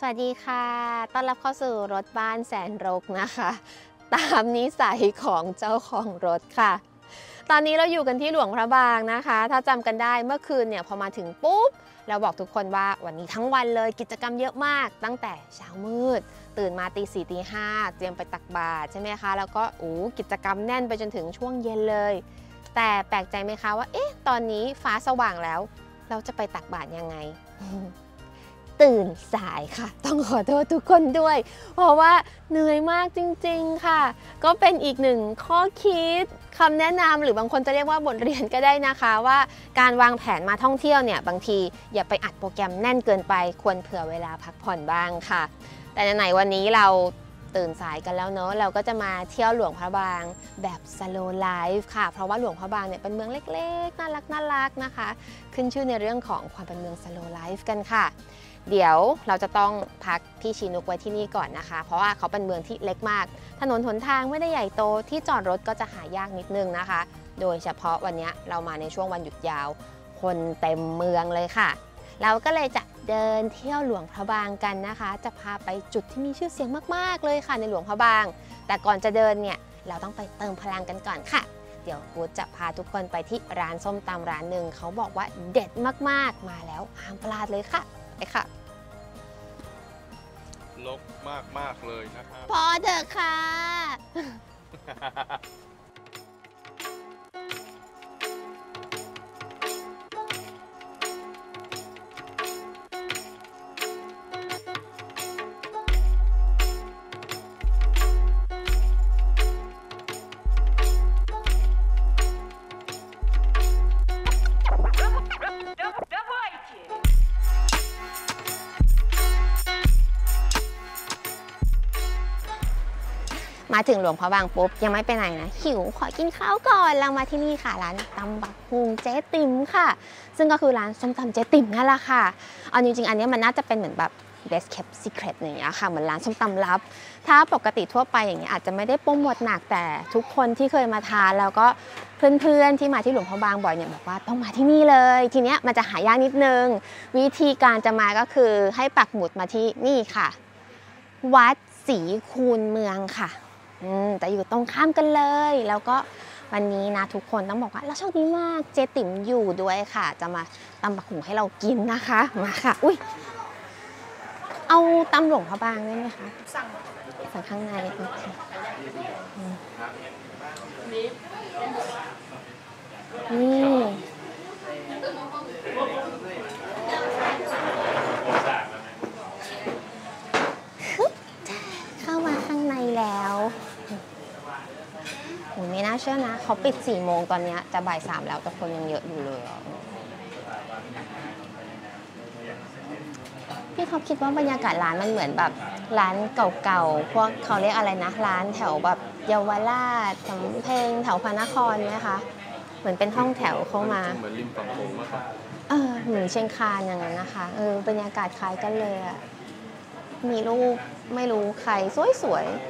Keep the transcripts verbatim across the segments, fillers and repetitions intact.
สวัสดีค่ะต้อนรับเข้าสู่รถบ้านแสนรกนะคะตามนิสัยของเจ้าของรถค่ะตอนนี้เราอยู่กันที่หลวงพระบางนะคะถ้าจำกันได้เมื่อคืนเนี่ยพอมาถึงปุ๊บเราบอกทุกคนว่าวันนี้ทั้งวันเลยกิจกรรมเยอะมากตั้งแต่เช้ามืดตื่นมาตีสี่ตีห้าเตรียมไปตักบาตรใช่ไหมคะแล้วก็อู้กิจกรรมแน่นไปจนถึงช่วงเย็นเลยแต่แปลกใจไหมคะว่าเอ๊ะตอนนี้ฟ้าสว่างแล้วเราจะไปตักบาตรยังไงตื่นสายค่ะต้องขอโทษทุกคนด้วยเพราะว่าเหนื่อยมากจริงๆค่ะก็เป็นอีกหนึ่งข้อคิดคำแนะนำหรือบางคนจะเรียกว่าบทเรียนก็ได้นะคะว่าการวางแผนมาท่องเที่ยวเนี่ยบางทีอย่าไปอัดโปรแกรมแน่นเกินไปควรเผื่อเวลาพักผ่อนบ้างค่ะแต่ไหนๆวันนี้เราตื่นสายกันแล้วเนอะเราก็จะมาเที่ยวหลวงพระบางแบบ slow life ค่ะเพราะว่าหลวงพระบางเนี่ยเป็นเมืองเล็กๆน่ารักน่ารักนะคะขึ้นชื่อในเรื่องของความเป็นเมือง slow life กันค่ะเดี๋ยวเราจะต้องพักพี่ชีนุกไว้ที่นี่ก่อนนะคะเพราะว่าเขาเป็นเมืองที่เล็กมากถนนหนทางไม่ได้ใหญ่โตที่จอดรถก็จะหายากนิดนึงนะคะโดยเฉพาะวันนี้เรามาในช่วงวันหยุดยาวคนเต็มเมืองเลยค่ะเราก็เลยจะเดินเที่ยวหลวงพระบางกันนะคะจะพาไปจุดที่มีชื่อเสียงมากๆเลยค่ะในหลวงพระบางแต่ก่อนจะเดินเนี่ยเราต้องไปเติมพลังกันก่อนค่ะเดี๋ยวกูจะพาทุกคนไปที่ร้านส้มตำร้านหนึ่งเขาบอกว่าเด็ดมากๆมาแล้วห้ามพลาดเลยค่ะไปค่ะลกมากมากเลยนะครับพอเถอะค่ะมาถึงหลวงพระบางปุ๊บยังไม่ไปไหนนะหิวขอกินข้าวก่อนเรามาที่นี่ค่ะร้านตำบักฮุงเจ๊ติ๋มค่ะซึ่งก็คือร้านส้มตำเจ๊ติ๋มนั่นแหละค่ะเอาจริงๆอันนี้มันน่าจะเป็นเหมือนแบบ best kept secret อย่างเงี้ยค่ะเหมือนร้านส้มตำลับถ้าปกติทั่วไปอย่างเงี้ยอาจจะไม่ได้โปรโมทหนักแต่ทุกคนที่เคยมาทานแล้วก็เพื่อนๆที่มาที่หลวงพระบางบ่อยเนี่ยบอกว่าต้องมาที่นี่เลยทีเนี้ยมันจะหายากนิดนึงวิธีการจะมาก็คือให้ปักหมุดมาที่นี่ค่ะวัดศรีคูนเมืองค่ะแต่อยู่ตรงข้ามกันเลยแล้วก็วันนี้นะทุกคนต้องบอกว่าเราโชคดีมากเจ๊ติ๋มอยู่ด้วยค่ะจะมาตำบักหุ่งให้เรากินนะคะมาค่ะอุ้ยเอาตำหลวงพระบางได้ไหมคะสั่งสั่งข้างในโอเคนี่เข้ามาข้างในแล้วโหไม่น่าเชื่อนะเขาปิดสี่โมงตอนนี้จะบ่ายสามแล้วแต่คนยังเยอะอยู่เลยพี่ท็อปคิดว่าบรรยากาศร้านมันเหมือนแบบร้านเก่าๆพวกเขาเรียกอะไรนะร้านแถวแบบเยาวราชสำเพ็งแถวพระนครไหมคะเหมือนเป็นห้องแถวเข้ามาเหมือนริมฝั่งโขงมากกว่าเออเหมือนเชียงคานอย่างนั้นนะคะเออบรรยากาศคล้ายกันเลยอะมีรูปไม่รู้ใครสวยๆ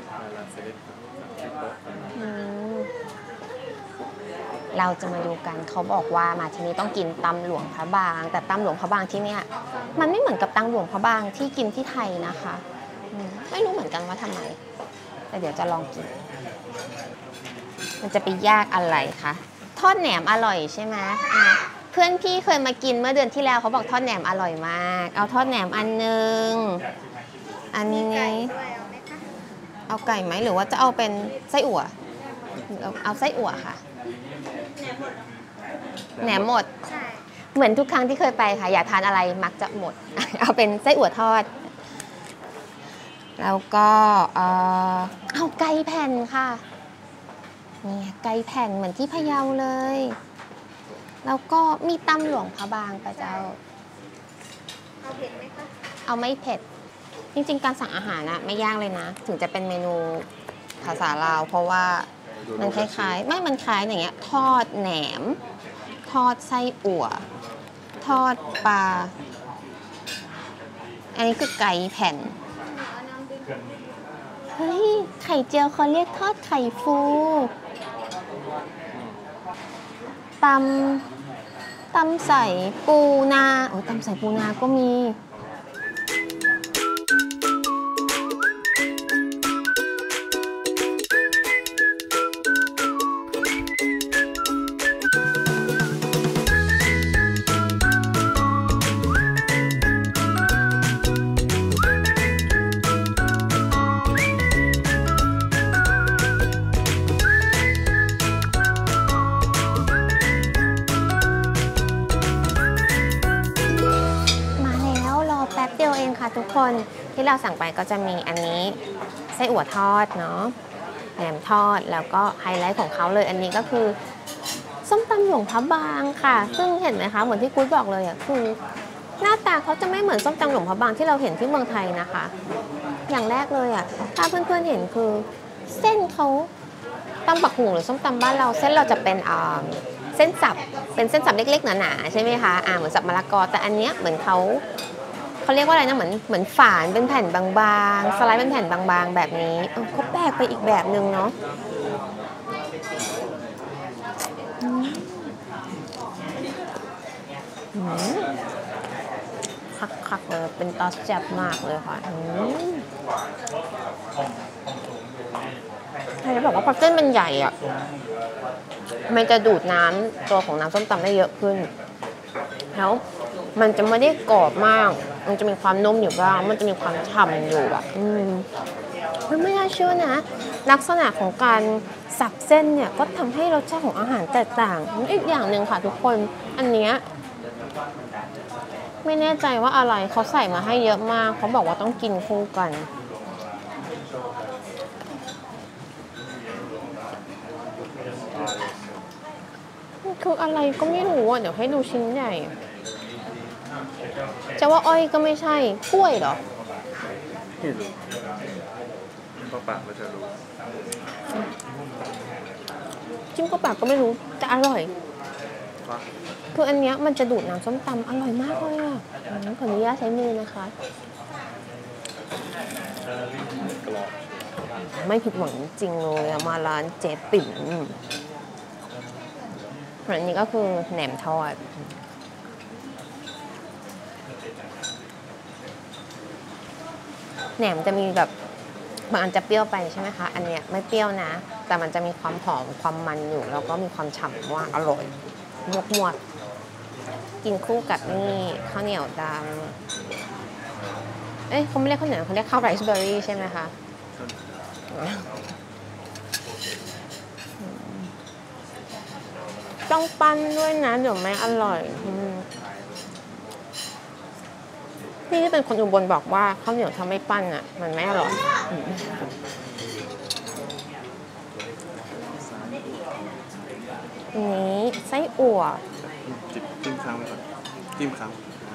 เราจะมาดูกันเขาบอกว่ามาที่นี่ต้องกินตำหลวงพระบางแต่ตำหลวงพระบางที่เนี่ยมันไม่เหมือนกับตำหลวงพระบางที่กินที่ไทยนะคะไม่รู้เหมือนกันว่าทำไมแต่เดี๋ยวจะลองกินมันจะไปยากอะไรคะทอดแหนมอร่อยใช่ไหมเพื่อนพี่เคยมากินเมื่อเดือนที่แล้วเขาบอกทอดแหนมอร่อยมากเอาทอดแหนมอันนึงอันนี้เอาไก่ไหมหรือว่าจะเอาเป็นไส้อั่วเอาไส้อั่วค่ะแหนมหมดเหมือนทุกครั้งที่เคยไปค่ะอยากทานอะไรมักจะหมดเอาเป็นไส้อั่วทอดแล้วก็เอาไก่แผ่นค่ะนี่ไก่แผ่นเหมือนที่พะเยาเลยแล้วก็มีตำหลวงพระบางปะเจ้าเอาเผ็ดไหมคะเอาไม่เผ็ดจริงๆการสั่งอาหารนะไม่ยากเลยนะถึงจะเป็นเมนูภาษาลาวเพราะว่ามันคล้ายๆไม่มันคล้ายอย่างเงี้ยทอดแหนมทอดไส้อั่วทอดปลาอันนี้คือไก่แผ่นเฮ้ยไข่เจียวเขาเรียกทอดไข่ฟูตำตำใส่ปูนาโอ้ตำใส่ปูนาก็มีดียวเองค่ะทุกคนที่เราสั่งไปก็จะมีอันนี้ไส้อั่วทอดเนาะแหนมทอดแล้วก็ไฮไลท์ของเขาเลยอันนี้ก็คือส้มตำหลวงพระบางค่ะซึ่งเห็นไหมคะเหมือนที่กู๊ดบอกเลยอ่ะคือหน้าตาเขาจะไม่เหมือนส้มตำหลวงพระบางที่เราเห็นที่เมืองไทยนะคะอย่างแรกเลยอ่ะถ้าเพื่อนๆเห็นคือเส้นเขาตำบักหุ่งหรือส้มตำบ้านเราเส้นเราจะเป็นอ่าเส้นสับเป็นเส้นสับเล็กๆหนาๆใช่ไหมคะอ่าเหมือนสับมะละกอแต่อันเนี้ยเหมือนเขาเขาเรียกว่าอะไรนะเหมือนเหมือนฝานเป็นแผ่นบางๆสไลด์เป็นแผ่นบางๆแบบนี้เออเขาแปลกไปอีกแบบนึงเนาะคักๆเลยเป็นตอสแซ่บมากเลยค่ะใครจะบอกว่าพอเส้นมันใหญ่อ่ะมันจะดูดน้ำตัวของน้ำส้มตำได้เยอะขึ้นแล้วมันจะไม่ได้กรอบมากมันจะมีความนุ่มอยู่บ้างมันจะมีความฉ่ำอยู่อ่ะอืมไม่น่าเชื่อนะลักษณะของการสับเส้นเนี่ยก็ทำให้รสชาติของอาหารแตกต่างอีกอย่างหนึ่งค่ะทุกคนอันเนี้ยไม่แน่ใจว่าอะไรเขาใส่มาให้เยอะมากเขาบอกว่าต้องกินคู่กันคืออะไรก็ไม่รู้อ่ะเดี๋ยวให้ดูชิ้นใหญ่จะว่าอ้อยก็ไม่ใช่กล้วยเหรอไม่รู้เข้าปากเราจะรู้จิ้มเข้าปากก็ไม่รู้แต่อร่อยคืออันเนี้ยมันจะดูดน้ำส้มตำอร่อยมากเลยอ่ะขออนุญาตใช้มือนะคะไม่ผิดหวังจริงเลยมาร้านเจ๊ปิ่นอันนี้ก็คือแหนมทอดแหนมจะมีแบบบางอันจะเปรี้ยวไปใช่ไหมคะอันเนี้ยไม่เปรี้ยวนะแต่มันจะมีความหอมความมันอยู่แล้วก็มีความฉ่ำว่าอร่อยมวกมวกกินคู่กับนี่ข้าวเหนียวดำเอ้ยเขาไม่เรียกข้าวเหนียวเขาเรียกข้าวไรซ์เบอร์รี่ใช่ไหมคะต้องปั้นด้วยนะเดี๋ยวไม่อร่อยพี่ที่เป็นคนอุบลบอกว่าข้าวเหนียวถ้าไม่ปั้นอ่ะมันไม่อร่อยนี้ไส้อั่วจิ้มค้างไปก่อนจิ้มค้าง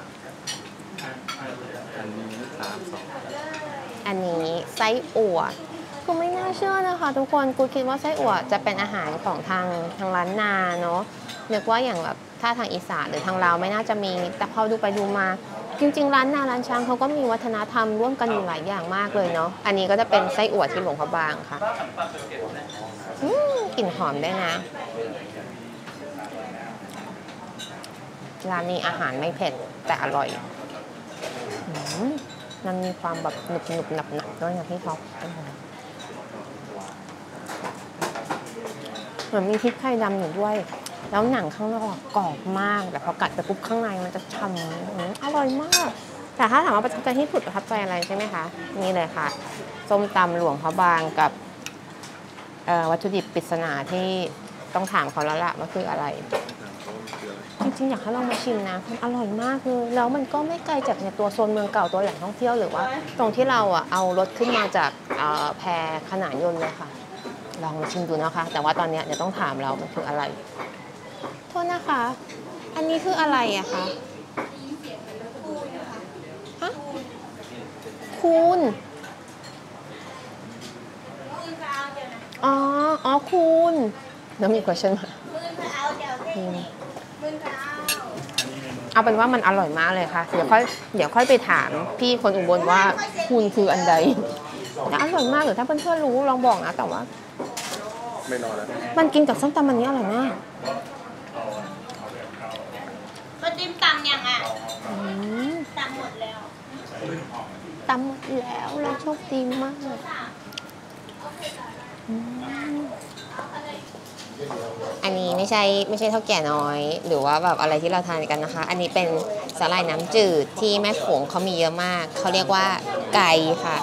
อันนี้สามสองอันนี้ไส้อั่วก็ไม่น่าเชื่อนะคะทุกคนกูคิดว่าไส้อั่วจะเป็นอาหารของทางทางร้านนาเนาะนึกว่าอย่างแบบถ้าทางอีสานหรือทางลาวไม่น่าจะมีแต่พอดูไปดูมาจริงๆร้านนาร้านช้างเขาก็มีวัฒนธรรมร่วมกันอยู่หลายอย่างมากเลยเนาะอันนี้ก็จะเป็นไส้อั่วที่หลวงพระบางค่ะกลิ่นหอมได้นะร้านนี้อาหารไม่เผ็ดแต่อร่อยมันมีความแบบหนุบหนุบหนับหนับด้วยนะพี่ท็อปเหมือนมีพริกไทยดำอยู่ด้วยแล้วหนังข้างนอกกรอบมากแต่พอกัดไปปุ๊บข้างในมันจะฉ่ำอร่อยมากแต่ถ้าถามว่าประทับใจที่สุดประทับใจอะไรใช่ไหมคะนี่เลยค่ะส้มตำหลวงพระบางกับวัตถุดิบปริศนาที่ต้องถามเขาแล้วล่ะว่าคืออะไรจริงๆอยากให้ลองมาชิมนะมันอร่อยมากคือแล้วมันก็ไม่ไกลจากในตัวโซนเมืองเก่าตัวแหล่งท่องเที่ยวหรือว่าตรงที่เราอ่ะเอารถขึ้นมาจากแพขนานยนต์เลยค่ะลองมาชิมดูนะคะแต่ว่าตอนนี้เดี๋ยวต้องถามเรามันคืออะไรโทษนะคะอันนี้คืออะไรอะคะฮะคูนอ๋ออ๋อคูนแล้วมี question มาเอาเป็นว่ามันอร่อยมากเลยค่ะเดี๋ยวค่อยเดี๋ยวค่อยไปถามพี่คนอุบลว่าคูนคืออันใดแต่อร่อยมากหรือถ้าเพื่อนๆรู้ลองบอกนะแต่ว่าไม่นอนแล้วมันกินกับส้มตำมันนี้อร่อยมากก็จิ้มตำยังอ่ะตำหมดแล้วตำหมดแล้วเราโชคดีมากอันนี้ไม่ใช่ไม่ใช่เท่าแก่น้อยหรือว่าแบบอะไรที่เราทานกันนะคะอันนี้เป็นสาหร่ายน้ำจืดที่แม่โขงเขามีเยอะมากเขาเรียกว่าไก่ค่ะ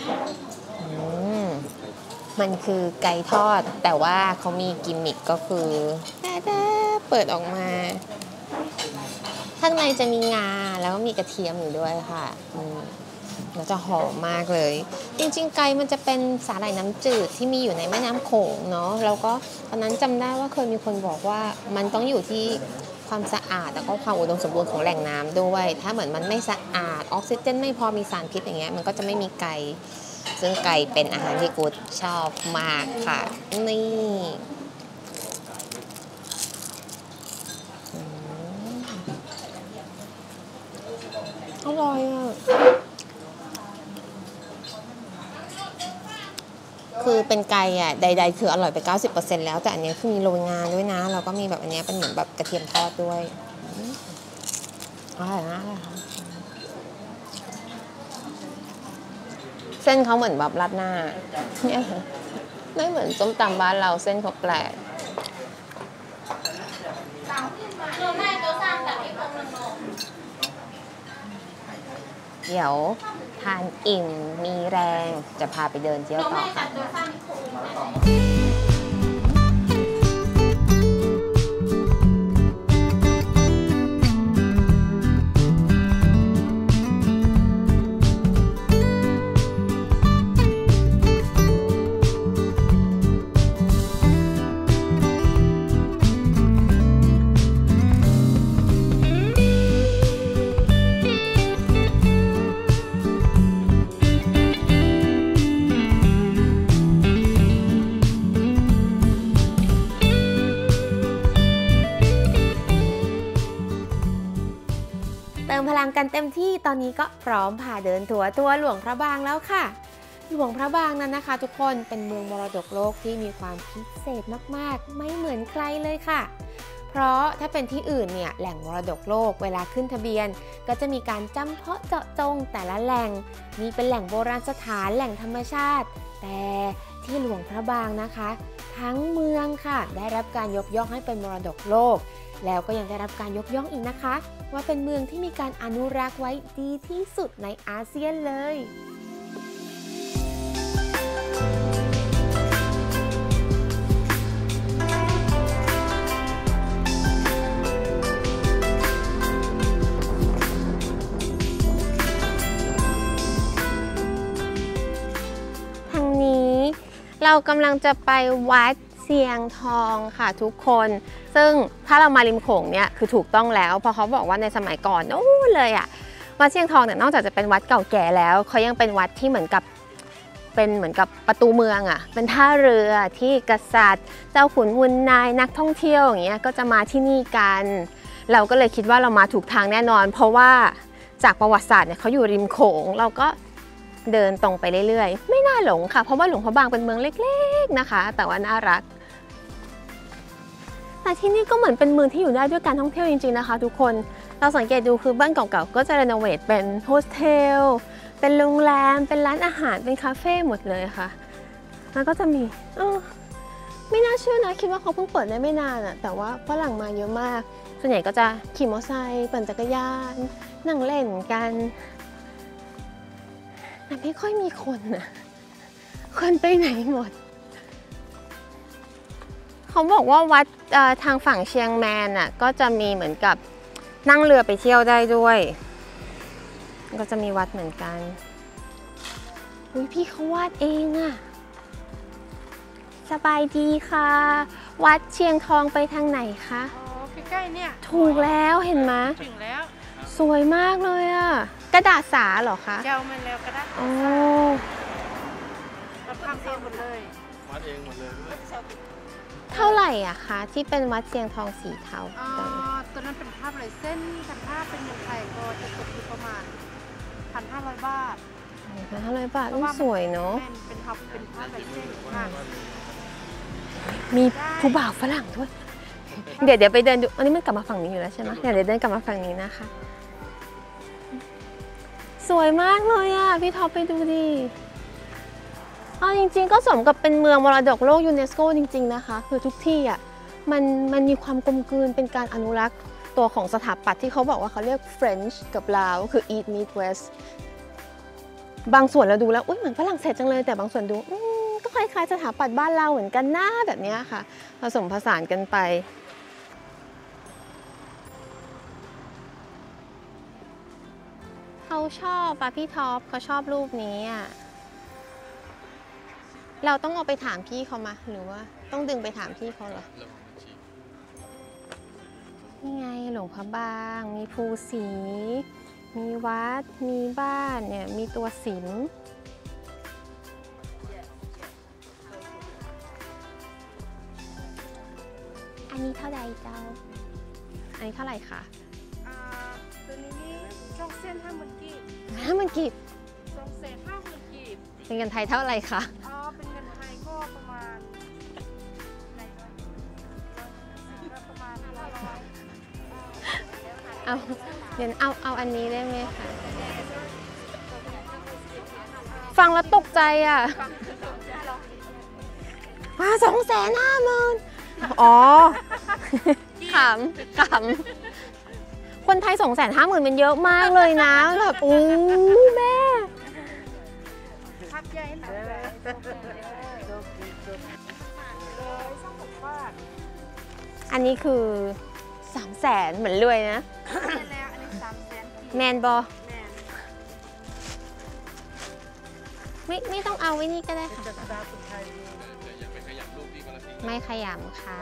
มันคือไก่ทอดแต่ว่าเขามีกิมมิคก็คือเปิดออกมาข้างในจะมีงาแล้วก็มีกระเทียมอยู่ด้วยค่ะอืมแล้วจะหอมมากเลย จริงๆไก่มันจะเป็นสาหร่ายน้ำจืดที่มีอยู่ในแม่น้ำโขงเนาะแล้วก็ตอนนั้นจำได้ว่าเคยมีคนบอกว่ามันต้องอยู่ที่ความสะอาดแล้วก็ความอุดมสมบูรณ์ของแหล่งน้ำด้วยถ้าเหมือนมันไม่สะอาดออกซิเจนไม่พอมีสารพิษอย่างเงี้ยมันก็จะไม่มีไก่ซึ่งไก่เป็นอาหารที่กูดชอบมากค่ะนี่อร่อยอ่ะคือเป็นไก่อ่ะใดๆคืออร่อยไป เก้าสิบเปอร์เซ็นต์ แล้วแต่อันนี้คือมีโรยงาด้วยนะแล้วก็มีแบบอันนี้เป็นเหมือนแบบกระเทียมทอดด้วยอร่อยมากเลยค่ะเส้นเขาเหมือนแบบราดหน้าเนี่ยไม่เหมือนส้มตำบ้านเราเส้นเขาแปลกเดี๋ยวทานอิ่มมีแรงจะพาไปเดินเที่ยวต่อค่ะเติมพลังกันเต็มที่ตอนนี้ก็พร้อมพาเดินทัวร์ตัวหลวงพระบางแล้วค่ะหลวงพระบางนั้นนะคะทุกคนเป็นเมืองมรดกโลกที่มีความพิเศษมากๆไม่เหมือนใครเลยค่ะเพราะถ้าเป็นที่อื่นเนี่ยแหล่งมรดกโลกเวลาขึ้นทะเบียนก็จะมีการจำเพาะเจาะจงแต่ละแหล่งมีเป็นแหล่งโบราณสถานแหล่งธรรมชาติแต่ที่หลวงพระบางนะคะทั้งเมืองค่ะได้รับการยกย่องให้เป็นมรดกโลกแล้วก็ยังได้รับการยกย่องอีกนะคะว่าเป็นเมืองที่มีการอนุรักษ์ไว้ดีที่สุดในอาเซียนเลยทางนี้เรากำลังจะไปวัดเสียงทองค่ะทุกคนซึ่งถ้าเรามาริมโขงเนี่ยคือถูกต้องแล้วเพราะเขาบอกว่าในสมัยก่อนนู้นเลยอะวัดเสียงทองเนี่ยนอกจากจะเป็นวัดเก่าแก่แล้วเขายังเป็นวัดที่เหมือนกับเป็นเหมือนกับประตูเมืองอะเป็นท่าเรือที่กษัตริย์เจ้าขุนมุนนายนักท่องเที่ยวอย่างเงี้ยก็จะมาที่นี่กันเราก็เลยคิดว่าเรามาถูกทางแน่นอนเพราะว่าจากประวัติศาสตร์เนี่ยเขาอยู่ริมโขงเราก็เดินตรงไปเรื่อยๆไม่น่าหลงค่ะเพราะว่าหลวงพระบางเป็นเมืองเล็กๆนะคะแต่ว่าน่ารักแต่ที่นี่ก็เหมือนเป็นเมืองที่อยู่ได้ด้วยการท่องเที่ยวจริงๆนะคะทุกคนเราสังเกตดูคือบ้านเก่าๆก็จะรีโนเวทเป็นโฮสเทลเป็นโรงแรมเป็นร้านอาหารเป็นคาเฟ่หมดเลยค่ะแล้วก็จะมีเออไม่น่าเชื่อนะคิดว่าเขาเพิ่งเปิดได้ไม่นานอะแต่ว่าฝรั่งมาเยอะมากส่วนใหญ่ก็จะขี่มอเตอร์ไซค์ปั่นจักรยานนั่งเล่นกันแต่ไม่ค่อยมีคนนะคนไปไหนหมดเขาบอกว่าวัดทางฝั่งเชียงแมนน่ะก็จะมีเหมือนกับนั่งเรือไปเที่ยวได้ด้วยก็จะมีวัดเหมือนกันอุ๊ยพี่เขาวาดเองอะสบายดีค่ะวัดเชียงทองไปทางไหนคะอ๋อใกล้ๆเนี่ยถูกแล้วเห็นไหมถึงแล้วสวยมากเลยอะกระดาษสาเหรอคะเจ้ามันแล้วกระดาษโอ้เราทำเองหมดเลยวัดเองหมดเลยเท่าไหร่อะคะที่เป็นวัดเชียงทองสีเทาอ๋อตัวนั้นเป็นภาพลายเส้นแต่ภาพเป็นเงินไทยก็จะตกอยู่ประมาณพันห้าร้อยบาทพันห้าร้อยบาทนี่สวยเนาะเป็นภาพเป็นภาพลายเส้นค่ะมีผู้บ่าวฝรั่งด้วยเดี๋ยวเดี๋ยวไปเดินดูอันนี้มันกลับมาฝั่งนี้อยู่แล้วใช่ไหมเดี๋ยวเดี๋ยวเดินกลับมาฝั่งนี้นะคะสวยมากเลยอะพี่ท็อปไปดูดิเอาจริงๆก็สมกับเป็นเมืองมรดกโลกยูเนสโกจริงๆนะคะคือทุกที่อ่ะมันมันมีความกลมกลืนเป็นการอนุรักษ์ตัวของสถาปัตย์ที่เขาบอกว่าเขาเรียก French กับลาวคือ East Meet West บางส่วนเราดูแล้วอุ๊ยเหมือนฝรั่งเศสจังเลยแต่บางส่วนดูก็คล้ายๆสถาปัตย์บ้านเราเหมือนกันหน้าแบบนี้ค่ะผสมผสานกันไปชอบอะพี่ท็อปเขาชอบรูปนี้อะเราต้องเอาไปถามพี่เขามาหรือว่าต้องดึงไปถามพี่เขาเหรอนี่ไงหลวงพระบางมีภูสี มีวัดมีบ้านเนี่ยมีตัวศิลป์อันนี้เท่าไหร่เจ้าอันนี้เท่าไหร่คะอ่าตัวนี้นี่ช่องเส้นห้าหมื่นกีบห้าหมื่นกีบช่องเส้นห้าหมื่นกีบเป็นเงินไทยเท่าไหร่คะอ๋อเป็นเงินไทยก็ประมาณอะไรวะประมาณห้าร้อยเอาเดี๋ยวเอาเอาอันนี้ได้ไหมคะฟังแล้วตกใจอ่ะมาสองแสนห้าหมื่นอ๋อขำขำคนไทยสองแสนห้าหมื่นมันเยอะมากเลยนะแบบโอ้แม่พักใหญ่หน่อยเลยช่องผมว่าอันนี้คือสามแสนเหมือนรวยนะแล้วอันนี้สามแสนแมนบอแมนไม่ไม่ต้องเอาไว้นี่ก็ได้ค่ะไม่ขยำค่ะ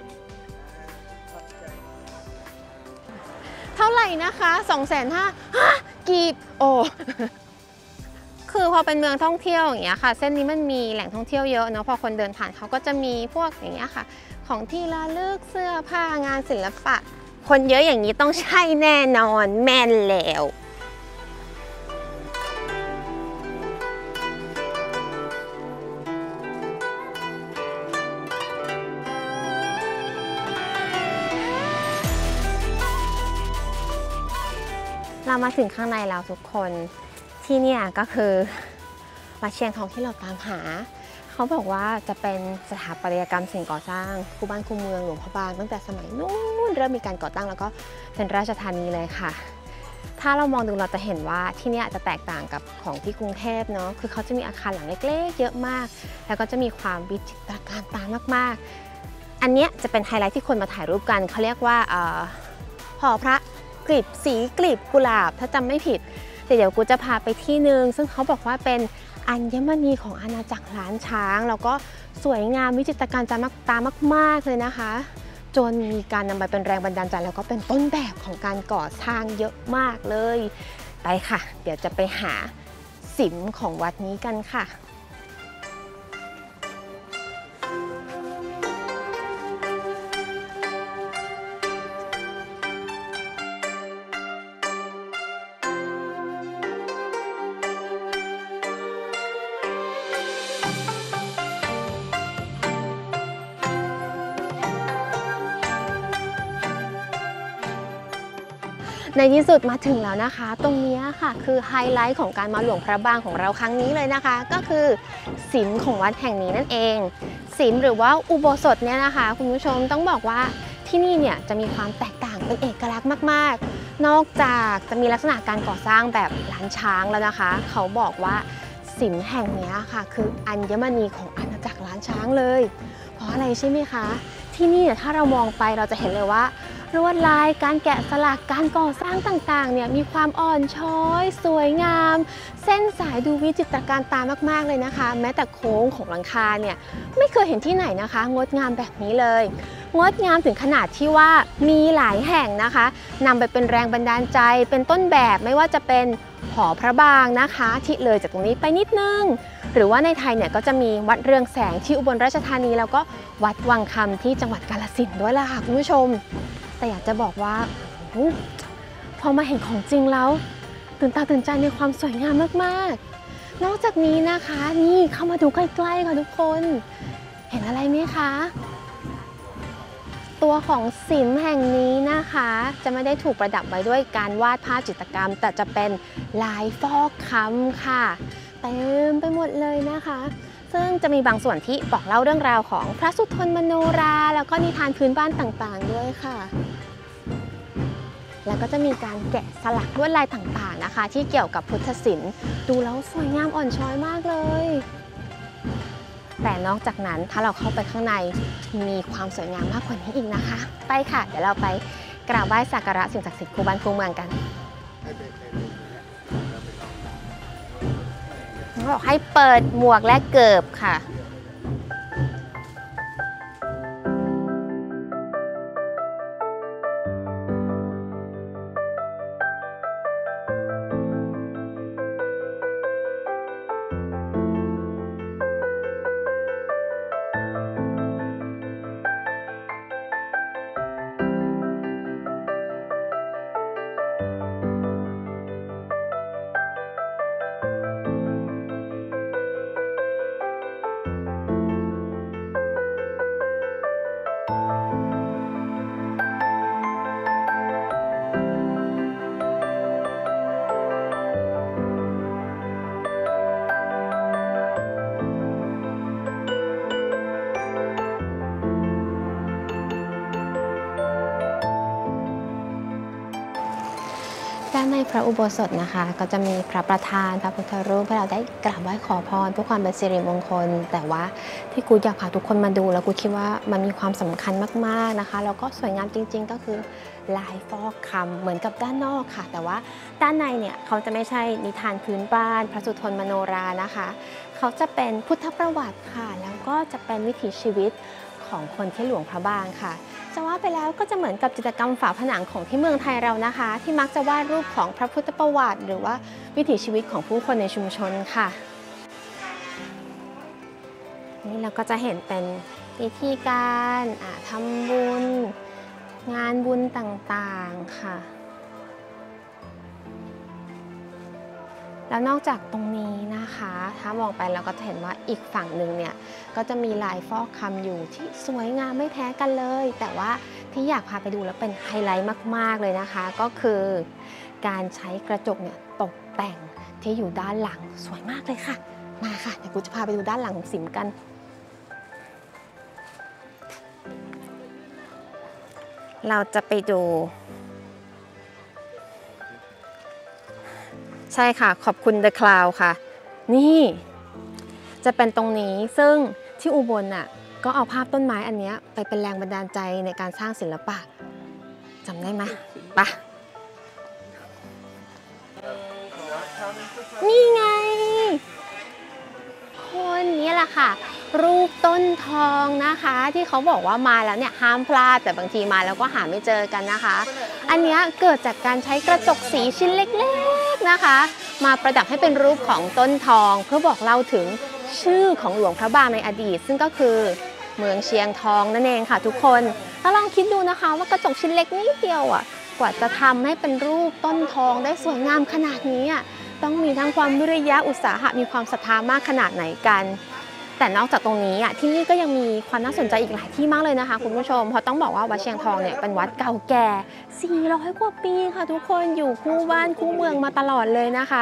เท่าไหร่นะคะสองแสนห้ากีบโอ้คือพอเป็นเมืองท่องเที่ยวอย่างเงี้ยค่ะเส้นนี้มันมีแหล่งท่องเที่ยวเยอะเนาะพอคนเดินผ่านเขาก็จะมีพวกอย่างเงี้ยค่ะของที่ระลึกเสื้อผ้างานศิลปะคนเยอะอย่างนี้ต้องใช่แน่นอนแม่นแล้วเรามาถึงข้างในแล้วทุกคนที่เนี่ยก็คือวัดเชียงทองที่เราตามหาเขาบอกว่าจะเป็นสถาปัตยกรรมสิ่งก่อสร้างคู่บ้านคู่เมืองหลวงพระบางตั้งแต่สมัยนู้นเริ่มมีการก่อตั้งแล้วก็เป็นราชธานีเลยค่ะ ถ้าเรามองดูเราจะเห็นว่าที่นี่จะแตกต่างกับของที่กรุงเทพเนาะคือเขาจะมีอาคารหลังเล็กๆเยอะมากแล้วก็จะมีความวิจิตรการตามากๆอันเนี้ยจะเป็นไฮไลท์ที่คนมาถ่ายรูปกันเขาเรียกว่าหอพระกลีบสีกลีบกุหลาบถ้าจำไม่ผิดแต่เดี๋ยวกูจะพาไปที่นึงซึ่งเขาบอกว่าเป็นอัญมณีของอาณาจักรล้านช้างแล้วก็สวยงามวิจิตรการตามากๆเลยนะคะจนมีการนำไปเป็นแรงบันดาลใจแล้วก็เป็นต้นแบบของการก่อสร้างเยอะมากเลยไปค่ะเดี๋ยวจะไปหาศิลป์ของวัดนี้กันค่ะในที่สุดมาถึงแล้วนะคะตรงนี้ค่ะคือไฮไลท์ของการมาหลวงพระบางของเราครั้งนี้เลยนะคะก็คือศิลป์ของวัดแห่งนี้นั่นเองศิลป์หรือว่าอุโบสถเนี่ยนะคะคุณผู้ชมต้องบอกว่าที่นี่เนี่ยจะมีความแตกต่างเป็นเอกลักษณ์มากๆนอกจากจะมีลักษณะการก่อสร้างแบบล้านช้างแล้วนะคะเขาบอกว่าศิลป์แห่งนี้ค่ะคืออัญมณีของอาณาจักรล้านช้างเลยเพราะอะไรใช่ไหมคะที่นี่เนี่ยถ้าเรามองไปเราจะเห็นเลยว่าลวดลายการแกะสลักการก่อสร้างต่างๆเนี่ยมีความอ่อนช้อยสวยงามเส้นสายดูวิจิตรการตามากๆเลยนะคะแม้แต่โค้งของหลังคาเนี่ยไม่เคยเห็นที่ไหนนะคะงดงามแบบนี้เลยงดงามถึงขนาดที่ว่ามีหลายแห่งนะคะนำไปเป็นแรงบันดาลใจเป็นต้นแบบไม่ว่าจะเป็นหอพระบางนะคะที่เลยจากตรงนี้ไปนิดนึงหรือว่าในไทยเนี่ยก็จะมีวัดเรืองแสงที่อุบลราชธานีแล้วก็วัดวังคำที่จังหวัดกาฬสินธุ์ด้วยล่ะค่ะคุณผู้ชมแต่อยากจะบอกว่าพอมาเห็นของจริงแล้วตื่นตาตื่นใจในความสวยงามมากๆนอกจากนี้นะคะนี่เข้ามาดูใกล้ๆค่ะทุกคนเห็นอะไรไหมคะตัวของศิลป์แห่งนี้นะคะจะไม่ได้ถูกประดับไว้ด้วยการวาดภาพจิตรกรรมแต่จะเป็นลายฟอกคำค่ะเต็มไปหมดเลยนะคะซึ่งจะมีบางส่วนที่บอกเล่าเรื่องราวของพระสุทนมโนราแล้วก็นิทานพื้นบ้านต่างๆด้วยค่ะแล้วก็จะมีการแกะสลักลวดลายต่างๆนะคะที่เกี่ยวกับพุทธศิลป์ดูแล้วสวยงามอ่อนช้อยมากเลยแต่นอกจากนั้นถ้าเราเข้าไปข้างในมีความสวยงามมากกว่านี้อีกนะคะไปค่ะเดี๋ยวเราไปกราบไหว้สักการะสิ่งศักดิ์สิทธิ์คู่บ้านคู่เมืองกันเขาบอกให้เปิดหมวกและเกิบค่ะด้านในพระอุโบสถนะคะก็จะมีพระประธานพระพุทธรูปให้เราได้กราบไหว้ขอพรเพื่อความเป็นสิริมงคลแต่ว่าที่กูอยากพาทุกคนมาดูแล้วกูคิดว่ามันมีความสำคัญมากๆนะคะแล้วก็สวยงามจริงๆก็คือลายฟอกคำเหมือนกับด้านนอกค่ะแต่ว่าด้านในเนี่ยเขาจะไม่ใช่นิทานพื้นบ้านพระสุทนมโนรานะคะเขาจะเป็นพุทธประวัติค่ะแล้วก็จะเป็นวิถีชีวิตของคนที่หลวงพระบางค่ะจะว่าไปแล้วก็จะเหมือนกับจิตรกรรมฝาผนังของที่เมืองไทยเรานะคะที่มักจะวาดรูปของพระพุทธประวัติหรือว่าวิถีชีวิตของผู้คนในชุมชนค่ะนี่เราก็จะเห็นเป็นพิธีการทำบุญงานบุญต่างๆค่ะแล้วนอกจากตรงนี้นะคะถ้ามองไปเราก็จะเห็นว่าอีกฝั่งหนึ่งเนี่ยก็จะมีลายฟอกคำอยู่ที่สวยงามไม่แพ้กันเลยแต่ว่าที่อยากพาไปดูแล้วเป็นไฮไลท์มากๆเลยนะคะก็คือการใช้กระจกเนี่ยตกแต่งที่อยู่ด้านหลังสวยมากเลยค่ะมาค่ะเดี๋ยวกูจะพาไปดูด้านหลังของสิมกันเราจะไปดูใช่ค่ะขอบคุณ The Cloud ค่ะนี่จะเป็นตรงนี้ซึ่งที่อุบลน่ะก็เอาภาพต้นไม้อันนี้ไปเป็นแรงบันดาลใจในการสร้างศิลปะจำได้ไหมปะนี่ไงคนนี้แหละค่ะรูปต้นทองนะคะที่เขาบอกว่ามาแล้วเนี่ยห้ามพลาดแต่บางทีมาแล้วก็หาไม่เจอกันนะคะอันนี้เกิดจากการใช้กระจกสีชิ้นเล็กๆนะคะมาประดับให้เป็นรูปของต้นทองเพื่อบอกเล่าถึงชื่อของหลวงพระบางในอดีตซึ่งก็คือเมืองเชียงทองนั่นเองค่ะทุกคนถ้าลองคิดดูนะคะว่ากระจกชิ้นเล็กนิดเดียวอ่ะกว่าจะทำให้เป็นรูปต้นทองได้สวยงามขนาดนี้อ่ะต้องมีทั้งความวิริยะอุตสาหะมีความศรัทธามากขนาดไหนกันแต่นอกจากตรงนี้อ่ะที่นี่ก็ยังมีความน่าสนใจอีกหลายที่มากเลยนะคะคุณผู้ชมเพราะต้องบอกว่าวัดเชียงทองเนี่ยเป็นวัดเก่าแก่สี่ร้อยกว่าปีค่ะทุกคนอยู่คู่บ้านคู่เมืองมาตลอดเลยนะคะ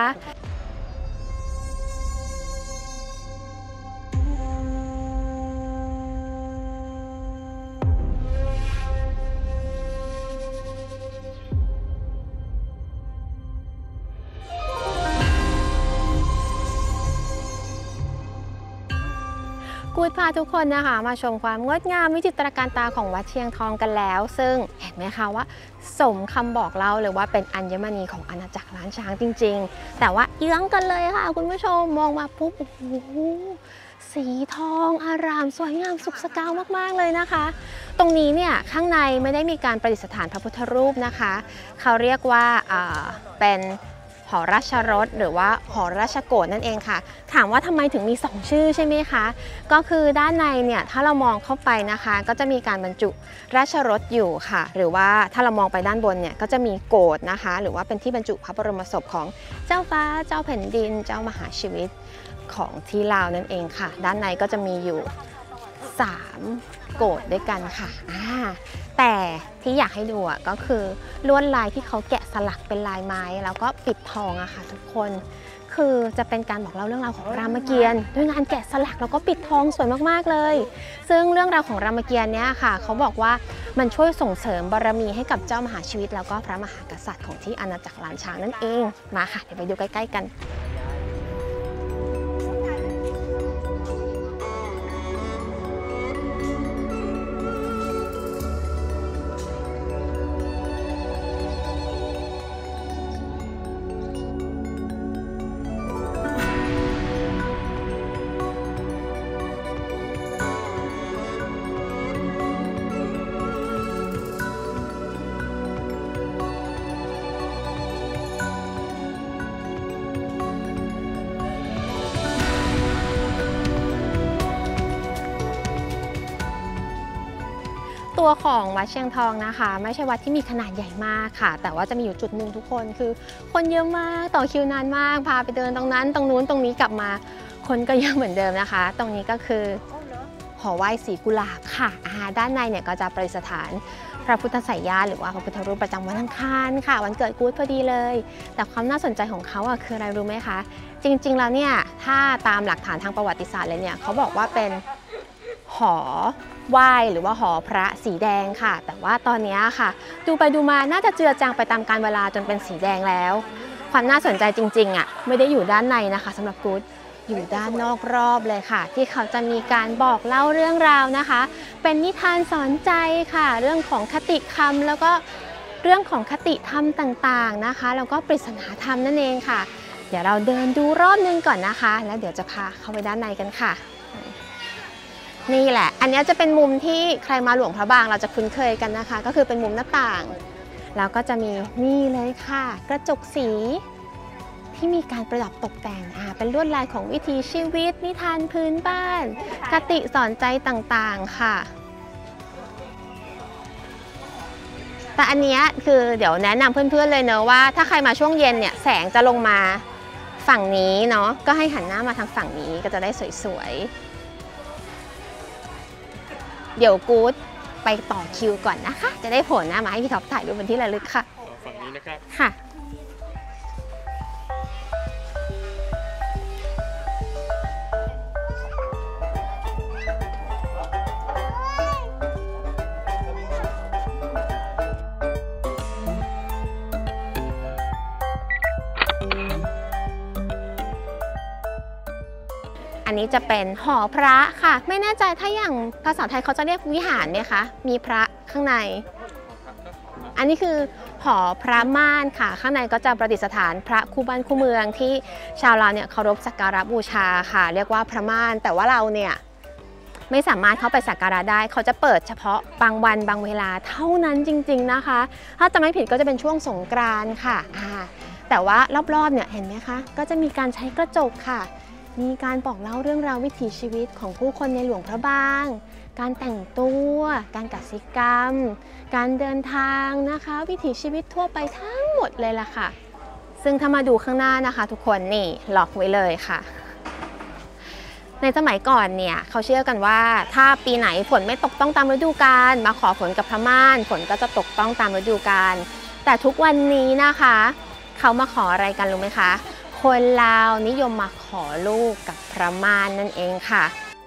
กูดพาทุกคนนะคะมาชมความงดงามวิจิตรการตาของวัดเชียงทองกันแล้วซึ่งเห็นไหมคะว่าสมคำบอกเล่าเลยว่าเป็นอัญมณีของอาณาจักรล้านช้างจริงๆแต่ว่าเยื้องกันเลยค่ะคุณผู้ชมมองมาปุ๊บโอ้โหสีทองอารามสวยงามสุขสกาวมากๆเลยนะคะตรงนี้เนี่ยข้างในไม่ได้มีการประดิษฐานพระพุทธรูปนะคะเขาเรียกว่าเป็นหอราชรสหรือว่าหอราชโกฐนั่นเองค่ะถามว่าทำไมถึงมีสองชื่อใช่ไหมคะก็คือด้านในเนี่ยถ้าเรามองเข้าไปนะคะก็จะมีการบรรจุราชรสอยู่ค่ะหรือว่าถ้าเรามองไปด้านบนเนี่ยก็จะมีโกฐนะคะหรือว่าเป็นที่บรรจุพระบรมศพของเจ้าฟ้าเจ้าแผ่นดินเจ้ามหาชีวิตของที่ลาวนั่นเองค่ะด้านในก็จะมีอยู่สามโกฐด้วยกันค่ะแต่ที่อยากให้ดูอ่ะก็คือลวดลายที่เขาแกะสลักเป็นลายไม้แล้วก็ปิดทองอะค่ะทุกคนคือจะเป็นการบอกเล่าเรื่องราวของรามเกียรติ์ด้วยงานแกะสลักแล้วก็ปิดทองสวยมากๆเลยซึ่งเรื่องราวของรามเกียรติ์เนี่ยค่ะเขาบอกว่ามันช่วยส่งเสริมบารมีให้กับเจ้ามหาชีวิตแล้วก็พระมหากษัตริย์ของที่อาณาจักรล้านช้างนั่นเองมาค่ะเดี๋ยวไปดูใกล้ๆกันตัวของวัดเชียงทองนะคะไม่ใช่วัดที่มีขนาดใหญ่มากค่ะแต่ว่าจะมีอยู่จุดหนึ่งทุกคนคือคนเยอะมากต่อคิวนานมากพาไปเดินตรงนั้นตรงนู้นตรงนี้กลับมาคนก็เยอะเหมือนเดิมนะคะตรงนี้ก็คือหอไหว้สีกุหลาบค่ะด้านในเนี่ยก็จะประดิษฐานพระพุทธไสยญาติหรือว่าพระพุทธรูปประจำวันอังคารค่ะวันเกิดกู๊ดพอดีเลยแต่ความน่าสนใจของเขาอะคืออะไรรู้ไหมคะจริงๆแล้วเนี่ยถ้าตามหลักฐานทางประวัติศาสตร์เลยเนี่ยเขาบอกว่าเป็นหอไหว้หรือว่าหอพระสีแดงค่ะแต่ว่าตอนนี้ค่ะดูไปดูมาน่าจะเจือจางไปตามกาลเวลาจนเป็นสีแดงแล้วความน่าสนใจจริงๆอะไม่ได้อยู่ด้านในนะคะสำหรับกู๊ดอยู่ด้านนอกรอบเลยค่ะที่เขาจะมีการบอกเล่าเรื่องราวนะคะเป็นนิทานสอนใจค่ะเรื่องของคติคำแล้วก็เรื่องของคติธรรมต่างๆนะคะแล้วก็ปริศนาธรรมนั่นเองค่ะเดี๋ยวเราเดินดูรอบนึงก่อนนะคะแล้วเดี๋ยวจะพาเข้าไปด้านในกันค่ะนี่แหละอันนี้จะเป็นมุมที่ใครมาหลวงพระบางเราจะคุ้นเคยกันนะคะก็คือเป็นมุมหน้าต่างแล้วก็จะมีนี่เลยค่ะกระจกสีที่มีการประดับตกแต่งอ่าเป็นลวดลายของวิถีชีวิตนิทานพื้นบ้านคติสอนใจต่างๆค่ะแต่อันนี้คือเดี๋ยวแนะนำเพื่อนๆเลยเนอะว่าถ้าใครมาช่วงเย็นเนี่ยแสงจะลงมาฝั่งนี้เนาะก็ให้หันหน้ามาทางฝั่งนี้ก็จะได้สวยๆเดี๋ยวกู๊ดไปต่อคิวก่อนนะคะจะได้โผล่หน้ามาให้พี่ท็อปถ่ายรูปเป็นที่ระลึกค่ะฝั่งนี้นะครับค่ะอันนี้จะเป็นหอพระค่ะไม่แน่ใจถ้าอย่างภาษาไทยเขาจะเรียกวิหารไหมคะมีพระข้างในอันนี้คือหอพระม่านค่ะข้างในก็จะประดิษฐานพระคู่บ้านคู่เมืองที่ชาวลาวเนี่ยเคารพสักการะบูชาค่ะเรียกว่าพระม่านแต่ว่าเราเนี่ยไม่สามารถเข้าไปสักการะได้เขาจะเปิดเฉพาะบางวันบางเวลาเท่านั้นจริงๆนะคะถ้าจะไม่ผิดก็จะเป็นช่วงสงกรานต์ค่ะแต่ว่ารอบๆเนี่ยเห็นไหมคะก็จะมีการใช้กระจกค่ะมีการบอกเล่าเรื่องราววิถีชีวิตของผู้คนในหลวงพระบางการแต่งตัวการกสิกรรมการเดินทางนะคะวิถีชีวิตทั่วไปทั้งหมดเลยล่ะค่ะซึ่งถ้ามาดูข้างหน้านะคะทุกคนนี่ล็อกไว้เลยค่ะในสมัยก่อนเนี่ยเขาเชื่อกันว่าถ้าปีไหนฝนไม่ตกต้องตามฤดูกาลมาขอฝนกับพระม่านฝนก็จะตกต้องตามฤดูกาลแต่ทุกวันนี้นะคะเขามาขออะไรกันรู้ไหมคะคนลาวนิยมมาขอลูกกับพระม่านนั่นเองค่ะ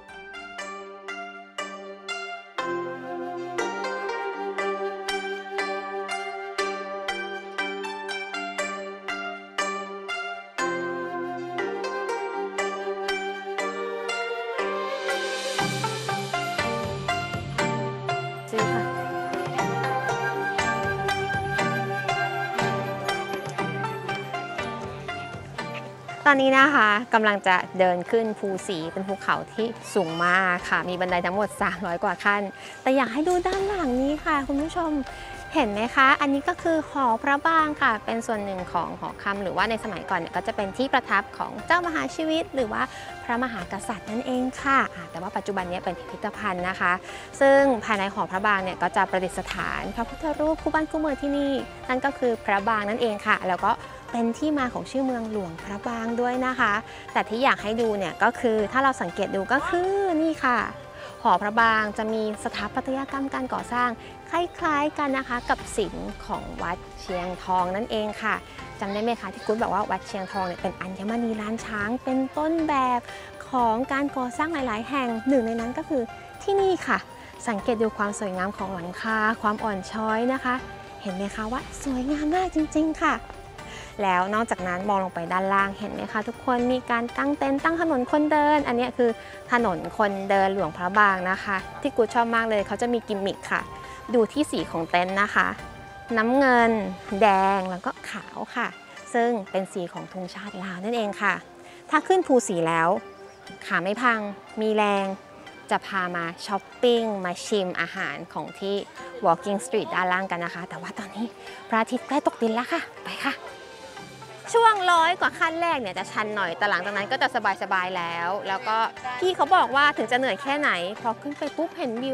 ตอนนี้นะคะกำลังจะเดินขึ้นภูสีเป็นภูเขาที่สูงมากค่ะมีบันไดทั้งหมดสามร้อยกว่าขั้นแต่อยากให้ดูด้านหลังนี้ค่ะคุณผู้ชมเห็นไหมคะอันนี้ก็คือหอพระบางค่ะเป็นส่วนหนึ่งของหอคำหรือว่าในสมัยก่อนเนี่ยก็จะเป็นที่ประทับของเจ้ามหาชีวิตหรือว่าพระมหากษัตริย์นั่นเองค่ะแต่ว่าปัจจุบันนี้เป็นพิพิธภัณฑ์นะคะซึ่งภายในหอพระบางเนี่ยก็จะประดิษฐานพระพุทธรูปคู่บ้านคู่เมืองที่นี่นั่นก็คือพระบางนั่นเองค่ะแล้วก็เป็นที่มาของชื่อเมืองหลวงพระบางด้วยนะคะแต่ที่อยากให้ดูเนี่ยก็คือถ้าเราสังเกตดูก็คือนี่ค่ะหอพระบางจะมีสถาปัตยกรรมการก่อสร้างคล้ายๆกันนะคะกับศิลป์ของวัดเชียงทองนั่นเองค่ะจำได้ไหมคะที่คุณบอกว่าวัดเชียงทองเนี่ยเป็นอัญมณีล้านช้างเป็นต้นแบบของการก่อสร้างหลายๆแห่งหนึ่งในนั้นก็คือที่นี่ค่ะสังเกตดูความสวยงามของหลังคาความอ่อนช้อยนะคะเห็นไหมคะว่าสวยงามมากจริงๆค่ะแล้วนอกจากนั้นมองลงไปด้านล่างเห็นไหมคะทุกคนมีการตั้งเต็นท์ตั้งถนนคนเดินอันนี้คือถนนคนเดินหลวงพระบางนะคะที่กูชอบมากเลยเขาจะมีกิมมิคค่ะดูที่สีของเต็นท์นะคะน้ำเงินแดงแล้วก็ขาวค่ะซึ่งเป็นสีของธงชาติลาวนั่นเองค่ะถ้าขึ้นภูสีแล้วขาไม่พังมีแรงจะพามาช้อปปิ้งมาชิมอาหารของที่ Walking Street ด้านล่างกันนะคะแต่ว่าตอนนี้พระอาทิตย์ใกล้ตกดินแล้วค่ะไปค่ะช่วงร้อยกว่าขั้นแรกเนี่ยจะชันหน่อยแต่หลังจากนั้นก็จะสบายๆแล้วแล้วก็พี่เขาบอกว่าถึงจะเหนื่อยแค่ไหนพอขึ้นไปปุ๊บเห็นวิว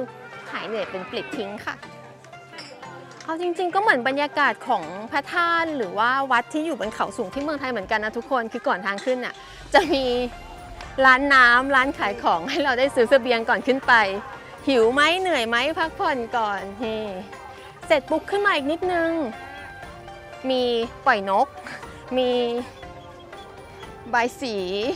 หายเหนื่อยเป็นปลิดทิ้งค่ะเอาจริงๆก็เหมือนบรรยากาศของพระธาตุหรือว่าวัดที่อยู่บนเขาสูงที่เมืองไทยเหมือนกันนะทุกคนคือก่อนทางขึ้นน่ะจะมีร้านน้ำร้านขายของให้เราได้ซื้อเสบียงก่อนขึ้นไปหิวไหมเหนื่อยไหมพักผ่อนก่อนนี่เสร็จปุ๊บขึ้นมาอีกนิดนึงมีปล่อยนกมีใบสี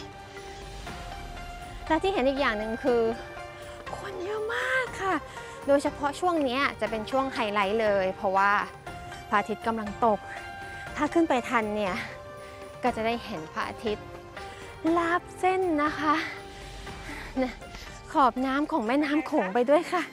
และที่เห็นอีกอย่างหนึ่งคือคนเยอะมากค่ะโดยเฉพาะช่วงนี้จะเป็นช่วงไฮไลท์เลยเพราะว่าพระอาทิตย์กำลังตกถ้าขึ้นไปทันเนี่ยก็จะได้เห็นพระอาทิตย์ลาบเส้นนะคะขอบน้ำของแม่น้ำโขงไปด้วยค่ะ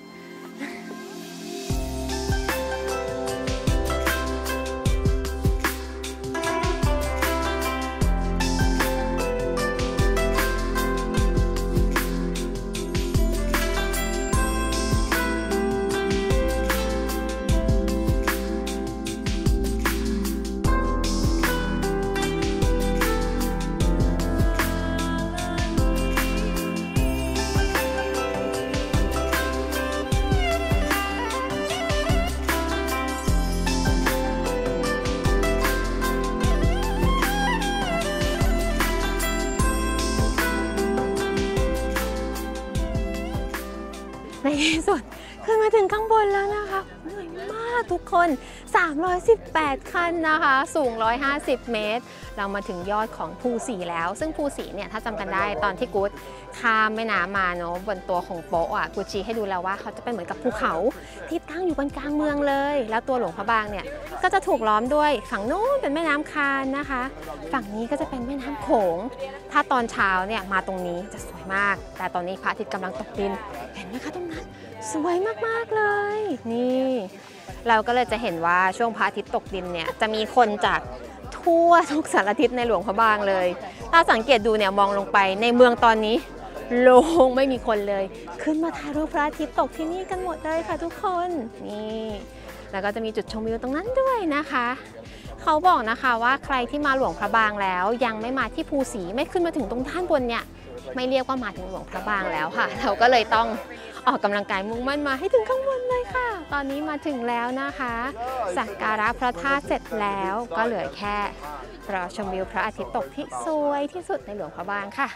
ในที่สุดขึ้นมาถึงข้างบนแล้วนะคะเหนื่อยมากทุกคนสามร้อยสิบแปดขั้นนะคะสูงหนึ่งร้อยห้าสิบเมตรเรามาถึงยอดของภูสีแล้วซึ่งภูสีเนี่ยถ้าจำกันได้ตอนที่กู๊ดข้ามแม่น้ำมาเนาะบนตัวของโป๊ะอ่ะกูชี้ให้ดูแล้วว่าเขาจะเป็นเหมือนกับภูเขาที่ตั้งอยู่บนกลางเมืองเลยแล้วตัวหลวงพระบางเนี่ยก็จะถูกล้อมด้วยฝั่งโน้นเป็นแม่น้ำคานนะคะฝั่งนี้ก็จะเป็นแม่น้ำโขงถ้าตอนเช้าเนี่ยมาตรงนี้จะสวยมากแต่ตอนนี้พระอาทิตย์กำลังตกดินเห็นไหมคะตรงนั้นสวยมากๆเลยนี่เราก็เลยจะเห็นว่าช่วงพระอาทิตย์ตกดินเนี่ยจะมีคนจากทั่วทุกสารทิศในหลวงพระบางเลยถ้าสังเกตดูเนี่ยมองลงไปในเมืองตอนนี้โล่งไม่มีคนเลยขึ้นมาถ่ายรูปพระอาทิตย์ตกที่นี่กันหมดเลยค่ะทุกคนนี่แล้วก็จะมีจุดชมวิวตรงนั้นด้วยนะคะเขาบอกนะคะว่าใครที่มาหลวงพระบางแล้วยังไม่มาที่ภูสีไม่ขึ้นมาถึงตรงด้านบนเนี่ยไม่เรียกว่ามาถึงหลวงพระบางแล้วค่ะเราก็เลยต้องออกกำลังกายมุ่งมั่นมาให้ถึงข้างบนเลยค่ะตอนนี้มาถึงแล้วนะคะสักการะพระธาตุเสร็จแล้วก็เหลือแค่รอชมวิวพระอาทิตย์ตกที่สวยที่สุดในหลวงพระบางค่ะ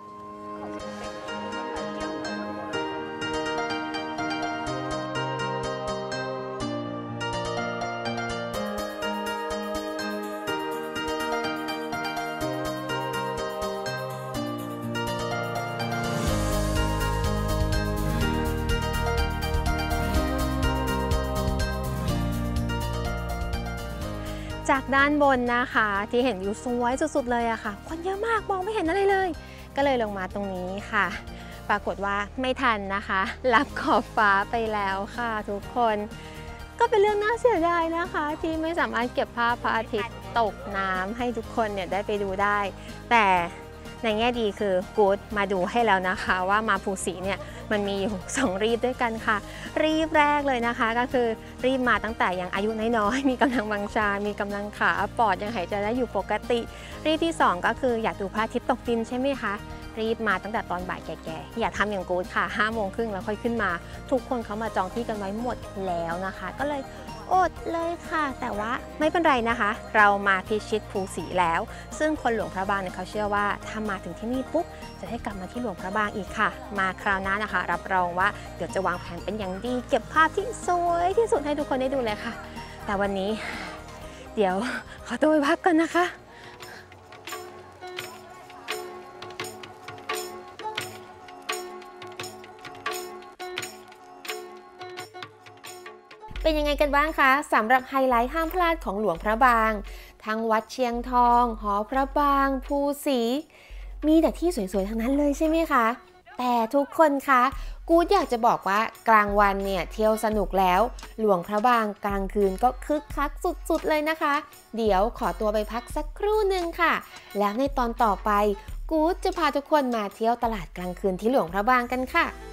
จากด้านบนนะคะที่เห็นวิวสวยสุดๆเลยอะค่ะคนเยอะมากมองไม่เห็นอะไรเลยก็เลยลงมาตรงนี้ค่ะปรากฏว่าไม่ทันนะคะรับขอบฟ้าไปแล้วค่ะทุกคนก็เป็นเรื่องน่าเสียดายนะคะที่ไม่สามารถเก็บภาพพระอาทิตย์ตกน้ำให้ทุกคนเนี่ยได้ไปดูได้แต่ในแง่ดีคือกู๊ดมาดูให้แล้วนะคะว่ามาภูสีเนี่ยมันมีอยู่สองรีบด้วยกันค่ะรีบแรกเลยนะคะก็คือรีบมาตั้งแต่ยังอายุน้อยๆมีกำลังวังชามีกำลังขาปอดยังหายใจได้อยู่ปกติรีบที่สองก็คืออยากดูพระอาทิตย์ตกดินใช่ไหมคะรีบมาตั้งแต่ตอนบ่ายแก่ๆอย่าทำอย่างกู๊ดค่ะห้าโมงครึ่งแล้วค่อยขึ้นมาทุกคนเขามาจองที่กันไว้หมดแล้วนะคะก็เลยอดเลยค่ะแต่ว่าไม่เป็นไรนะคะเรามาพิชิตภูสีแล้วซึ่งคนหลวงพระบางเนี่ยเขาเชื่อว่าถ้ามาถึงที่นี่ปุ๊บจะได้กลับมาที่หลวงพระบางอีกค่ะมาคราวหน้านะคะรับรองว่าเดี๋ยวจะวางแผนเป็นอย่างดีเก็บภาพที่สวยที่สุดให้ทุกคนได้ดูเลยค่ะแต่วันนี้เดี๋ยวขอตัวไปพักก่อนนะคะเป็นยังไงกันบ้างคะสำหรับไฮไลท์ห้ามพลาดของหลวงพระบางทั้งวัดเชียงทองหอพระบางภูสีมีแต่ที่สวยๆทั้งนั้นเลยใช่ไหมคะแต่ทุกคนคะกู๊ดอยากจะบอกว่ากลางวันเนี่ยเที่ยวสนุกแล้วหลวงพระบางกลางคืนก็คึกคักสุดๆเลยนะคะเดี๋ยวขอตัวไปพักสักครู่หนึ่งค่ะแล้วในตอนต่อไปกู๊ดจะพาทุกคนมาเที่ยวตลาดกลางคืนที่หลวงพระบางกันค่ะ